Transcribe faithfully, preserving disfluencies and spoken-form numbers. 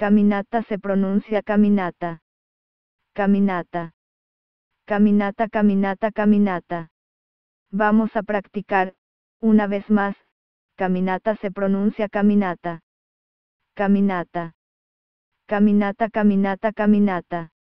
Caminata se pronuncia caminata. Caminata. Caminata, caminata, caminata. Vamos a practicar, una vez más, caminata se pronuncia caminata. Caminata. Caminata, caminata, caminata.